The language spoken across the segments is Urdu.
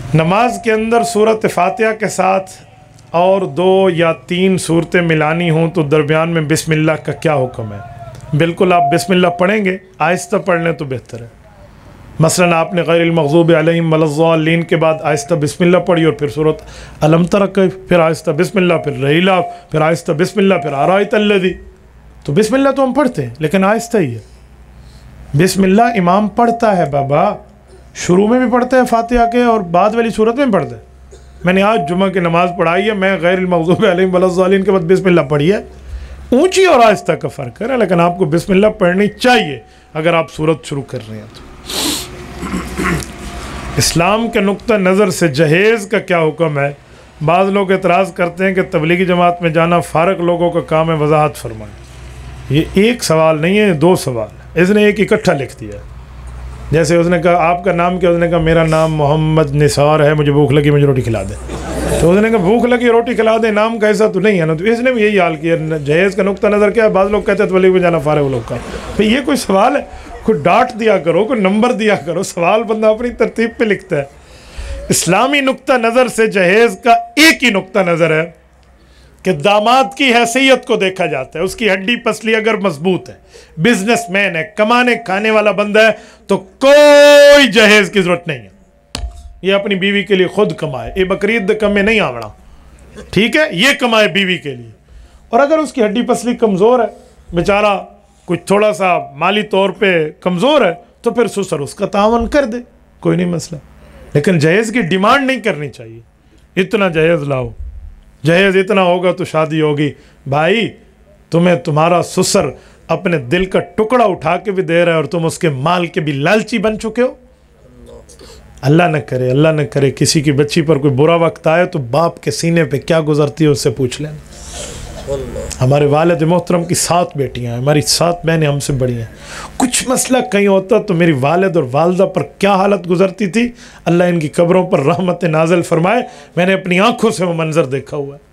نماز کے اندر سورۃ فاتحہ کے ساتھ اور 2 یا 3 صورتیں ملانی ہوں تو درمیان میں بسم اللہ کا کیا حکم ہے؟ بالکل آپ بسم اللہ پڑھیں گے، آہستہ پڑھ لیں تو بہتر ہے۔ مثلا آپ نے غیر المغضوب علیہم ولا الضالین کے بعد آہستہ بسم اللہ پڑھی اور پھر سورۃ الم تر کیف، پھر آہستہ بسم اللہ، پھر رحیلا، پھر آہستہ بسم اللہ، پھر ارایت الذی، تو بسم اللہ تو ہم پڑھتے ہیں لیکن آہستہ ہی ہے۔ بسم اللہ امام پڑھتا ہے بابا، شروع میں بھی پڑھتے ہیں فاتحہ کے اور بعد والی صورت میں بھی پڑھتے ہیں۔ میں نے آج جمعہ کی نماز پڑھائی ہے، میں غیر المغضوب علیہم ولا الضالین کے بعد بسم اللہ پڑھی ہے۔ اونچی اور آہستہ کا فرق ہے، لیکن آپ کو بسم اللہ پڑھنی چاہیے اگر آپ صورت شروع کر رہے ہیں تو۔ اسلام کے نقطہ نظر سے جہیز کا کیا حکم ہے؟ بعض لوگ اعتراض کرتے ہیں کہ تبلیغی جماعت میں جانا فارغ لوگوں کا کام ہے، وضاحت فرمائیں۔ یہ ایک سوال نہیں ہے، 2 سوال ہے، اس نے ایک اکٹھا لکھ دیا ہے۔ جیسے اس نے کہا آپ کا نام کیا؟ اس نے کہا میرا نام محمد نثار ہے، مجھے بھوک لگی، مجھے روٹی کھلا دیں۔ تو اس نے کہا بھوک لگی روٹی کھلا دیں، نام کا ایسا تو نہیں ہے نا؟ تو اس نے بھی یہی حال کیا۔ جہیز کا نقطہ نظر کیا ہے؟ بعض لوگ کہتے ہیں تبلیغ میں جانا فارغ لوگ کا، تو یہ کوئی سوال ہے؟ کوئی ڈاٹ دیا کرو، کوئی نمبر دیا کرو، سوال بندہ اپنی ترتیب پہ لکھتا ہے۔ اسلامی نقطہ نظر سے جہیز کا ایک ہی نقطہ نظر ہے کہ داماد کی حیثیت کو دیکھا جاتا ہے، اس کی ہڈی پسلی اگر مضبوط ہے، بزنس مین ہے، کمانے کھانے والا بندہ ہے، تو کوئی جہیز کی ضرورت نہیں ہے۔ یہ اپنی بیوی کے لیے خود کمائے، یہ بقرعید کمے نہیں آوڑا، ٹھیک ہے، یہ کمائے بیوی کے لیے۔ اور اگر اس کی ہڈی پسلی کمزور ہے، بیچارہ کچھ تھوڑا سا مالی طور پہ کمزور ہے، تو پھر سسر اس کا تعاون کر دے، کوئی نہیں مسئلہ۔ لیکن جہیز کی ڈیمانڈ نہیں کرنی چاہیے، اتنا جہیز لاؤ، جہیز اتنا ہوگا تو شادی ہوگی۔ بھائی تمہیں تمہارا سسر اپنے دل کا ٹکڑا اٹھا کے بھی دے رہا ہے اور تم اس کے مال کے بھی لالچی بن چکے ہو۔ اللہ نہ کرے، اللہ نہ کرے کسی کی بچی پر کوئی برا وقت آئے تو باپ کے سینے پہ کیا گزرتی ہے اس سے پوچھ لینا۔ ہمارے والد محترم کی 7 بیٹیاں ہیں، ہماری 7 بہنیں ہم سے بڑی ہیں، کچھ مسئلہ کہیں ہوتا تو میری والد اور والدہ پر کیا حالت گزرتی تھی، اللہ ان کی قبروں پر رحمت نازل فرمائے۔ میں نے اپنی آنکھوں سے وہ منظر دیکھا ہوا ہے۔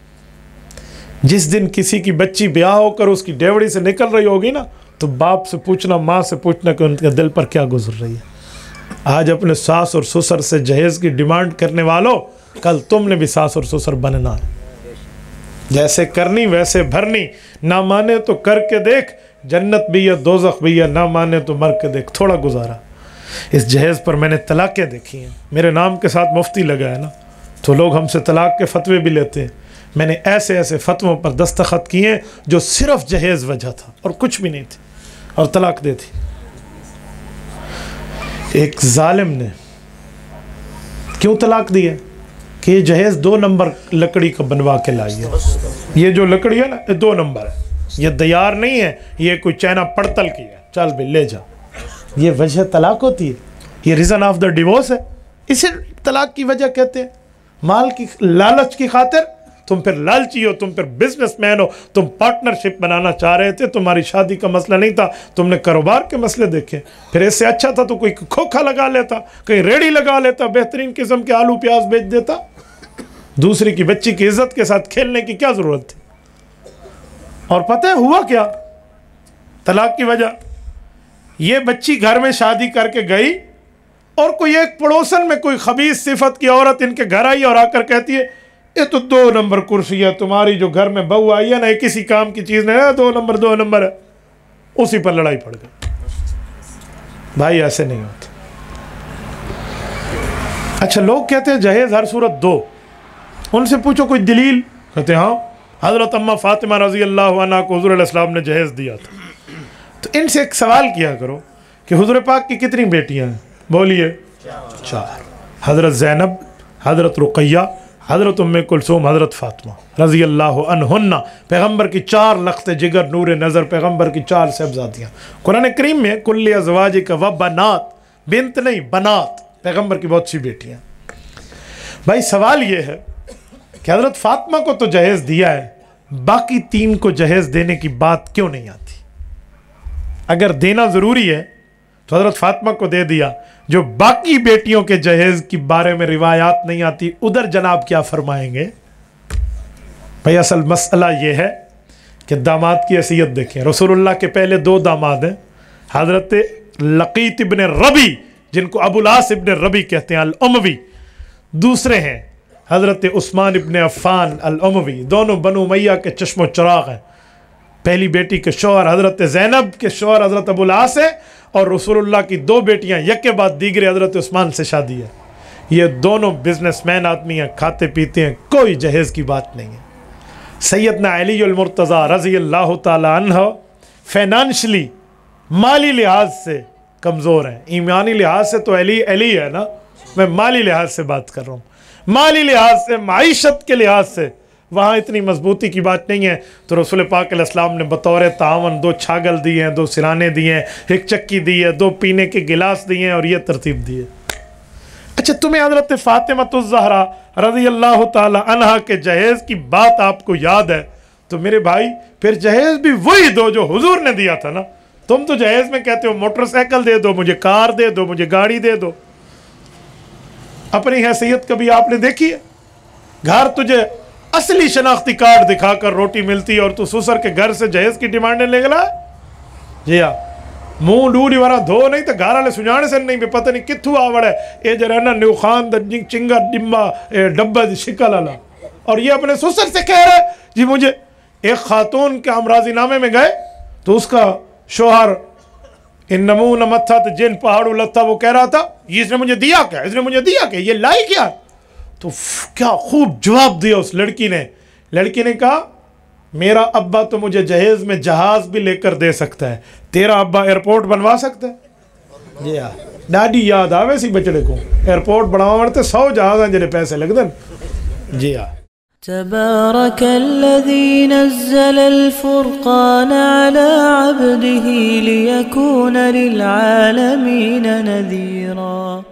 جس دن کسی کی بچی بیاہ ہو کر اس کی ڈیوڑی سے نکل رہی ہوگی نا، تو باپ سے پوچھنا، ماں سے پوچھنا کہ ان کے دل پر کیا گزر رہی ہے۔ آج اپنے ساس اور سسر سے جہیز کی ڈیمانڈ کرنے والوں، کل تم نے بھی ساس اور سسر بننا ہے، جیسے کرنی ویسے بھرنی۔ نہ مانے تو کر کے دیکھ، جنت بھی ہے دوزخ بھی ہے، نہ مانے تو مر کے دیکھ، تھوڑا گزارا۔ اس جہیز پر میں نے طلاقیں دیکھی ہیں، میرے نام کے ساتھ مفتی لگا ہے نا، تو لوگ ہم سے طلاق کے فتوے بھی لیتے ہیں۔ میں نے ایسے ایسے فتووں پر دستخط کیے ہیں جو صرف جہیز وجہ تھا اور کچھ بھی نہیں تھی، اور طلاق دے تھی۔ ایک ظالم نے کیوں طلاق دی ہے کہ یہ جہیز 2 نمبر لکڑی کا بنوا کے لائی ہے۔ یہ جو لکڑی ہے نا، یہ 2 نمبر ہے، یہ دیار نہیں ہے، یہ کوئی چائنا پڑتل کی ہے، چل بھی لے جا۔ یہ وجہ طلاق ہوتی ہے، یہ ریزن آف دا ڈیورس ہے، اسے طلاق کی وجہ کہتے ہیں۔ مال کی لالچ کی خاطر تم پھر لالچی ہو، تم پھر بزنس مین ہو، تم پارٹنرشپ بنانا چاہ رہے تھے، تمہاری شادی کا مسئلہ نہیں تھا، تم نے کاروبار کے مسئلے دیکھے۔ پھر اس سے اچھا تھا تو کوئی کھوکھا لگا لیتا، کہیں ریڑھی لگا لیتا، بہترین قسم کے آلو پیاز بیچ دیتا۔ دوسری کی بچی کی عزت کے ساتھ کھیلنے کی کیا ضرورت تھی؟ اور پتہ ہے ہوا کیا طلاق کی وجہ؟ یہ بچی گھر میں شادی کر کے گئی اور کوئی ایک پڑوسن میں کوئی خبیث صفت کی عورت ان کے گھر آئی اور آ کر کہتی ہے یہ تو 2 نمبر کرسی ہے، تمہاری جو گھر میں بہو آئی ہے نا، یہ کسی کام کی چیز نہیں ہے، 2 نمبر ہے۔ اسی پر لڑائی پڑ گئی۔ بھائی ایسے نہیں ہوتے۔ اچھا لوگ کہتے ہیں جہیز ہر صورت دو، ان سے پوچھو کوئی دلیل، کہتے ہیں ہاں حضرت اماں فاطمہ رضی اللہ عنہ کو حضور علیہ السلام نے جہیز دیا تھا۔ تو ان سے ایک سوال کیا کرو کہ حضور پاک کی کتنی بیٹیاں ہیں؟ بولیے 4۔ حضرت زینب، حضرت رقیہ، حضرت ام کلثوم، حضرت فاطمہ رضی اللہ عنہن، پیغمبر کی 4 لخت جگر نور نظر، پیغمبر کی 4 صاحبزادیاں۔ قرآن کریم میں کل ازواجک و بنات، بنت نہیں بنات، پیغمبر کی بہت سی بیٹیاں۔ بھائی سوال یہ ہے کہ حضرت فاطمہ کو تو جہیز دیا ہے، باقی 3 کو جہیز دینے کی بات کیوں نہیں آتی؟ اگر دینا ضروری ہے تو حضرت فاطمہ کو دے دیا، جو باقی بیٹیوں کے جہیز کی بارے میں روایات نہیں آتی، ادھر جناب کیا فرمائیں گے؟ بھئی اصل مسئلہ یہ ہے کہ داماد کی حیثیت دیکھیں۔ رسول اللہ کے پہلے 2 داماد ہیں، حضرت لقیط ابن ربی، جن کو ابو العاص ابن ربی کہتے ہیں، الاموی، دوسرے ہیں حضرت عثمان ابن عفان الاموی، دونوں بنو امیہ کے چشم و چراغ ہیں. پہلی بیٹی کے شوہر حضرت زینب کے شوہر حضرت ابو العاص ہے، اور رسول اللہ کی 2 بیٹیاں یک کے بعد دیگرے حضرت عثمان سے شادی ہے. یہ دونوں بزنس مین آدمی ہیں، کھاتے پیتے ہیں، کوئی جہیز کی بات نہیں ہے. سیدنا علی المرتضیٰ رضی اللہ تعالی عنہ فائنانشلی مالی لحاظ سے کمزور ہیں. ایمانی لحاظ سے تو علی ہے نا، میں مالی لحاظ سے بات کر رہا ہوں. مالی لحاظ سے، معیشت کے لحاظ سے وہاں اتنی مضبوطی کی بات نہیں ہے. تو رسول پاک علیہ السلام نے بطور تعاون 2 چھاگل دیے ہیں، 2 سرانے دیے ہیں، 1 چکی دی ہے، 2 پینے کے گلاس دیے ہیں، اور یہ ترتیب دی ہے. اچھا، تمہیں حضرت فاطمہ الزہرا رضی اللہ تعالی عنہا کے جہیز کی بات آپ کو یاد ہے، تو میرے بھائی پھر جہیز بھی وہی دو جو حضور نے دیا تھا نا. تم تو جہیز میں کہتے ہو موٹر سائیکل دے دو، مجھے کار دے دو، مجھے گاڑی دے دو. اپنی حیثیت کبھی آپ نے دیکھی ہے؟ گھر تجھے اصلی شناختی کارڈ دکھا کر روٹی ملتی ہے اور تو سسر کے گھر سے جہیز کی ڈیمانڈیں لے گلا. جی ہاں، منہ ڈوڑی ورا دھو نہیں تو گھر والے سجانے سے نہیں، پتہ نہیں کتھو آوڑ ہے یہ جرا نا نیو خان دا چنگا ڈبا دی شکل والا. اور یہ اپنے سسر سے کہہ رہا ہے جی مجھے. ایک خاتون کے امراضی نامے میں گئے تو اس کا شوہر ان نمون متھا تو جن پہاڑوں لتھا، وہ کہہ رہا تھا یہ اس نے مجھے دیا کیا، اس نے مجھے دیا کیا، یہ لائی کیا. تو کیا خوب جواب دیا اس لڑکی نے. لڑکی نے کہا میرا ابا تو مجھے جہیز میں جہاز بھی لے کر دے سکتا ہے، تیرا ابا ایئرپورٹ بنوا سکتا ہے. جی ہاں، ڈاڈی یاد آوے سی بچڑے کو ایئرپورٹ بناوا ورتے 100 جہاز ہیں جنہیں پیسے لگ دن. جی ہاں. تبارك الذي نزل الفرقان على عبده ليكون للعالمين نذيرا.